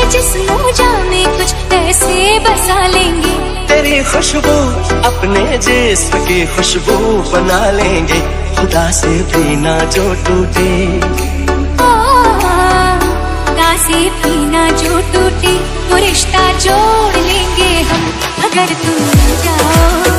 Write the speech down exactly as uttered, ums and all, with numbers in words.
जिस्मों जाने कुछ ऐसे बसा लेंगे। तेरी खुशबू अपने जिस्म की खुशबू बना लेंगे, खुदा से भी ना जो टूटे, खुदा से भी ना जो टूटे, वो रिश्ता जोड़ लेंगे हम अगर तुम जाओ।